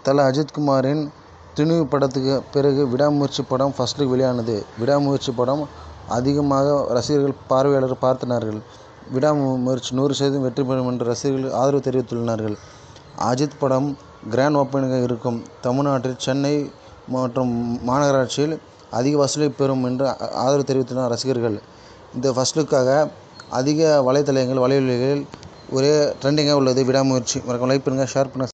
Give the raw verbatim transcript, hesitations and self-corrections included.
தல அஜித்குமாரின் துணிவு படத்துக்கு பிறகு விடாமுயற்சி படம் ஃபர்ஸ்ட் லுக் வெளியானது. விடாமுயற்சி படம் அதிகமாக ரசிகர்கள் பார்வையாளர்கள் பார்த்தனார்கள். விடாமுயற்சி நூறு சதவீதம் வெற்றி பெறும் என்று ரசிகர்கள் ஆதரவு தெரிவித்துள்ளனர். அஜித் படம் கிராண்ட் ஓப்பனிங்காக இருக்கும். தமிழ்நாட்டில் சென்னை மற்றும் மாநகராட்சியில் அதிக வசூலை பெறும் என்று ஆதரவு தெரிவித்துள்ளனர் ரசிகர்கள். இந்த ஃபர்ஸ்ட் லுக்காக அதிக வலைத்தளங்கள் வலைவலிகளில் ஒரே ட்ரெண்டிங்காக உள்ளது விடாமுயற்சி. மறக்காம லைக் பண்ணுங்கள், ஷேர் பண்ணுங்கள்.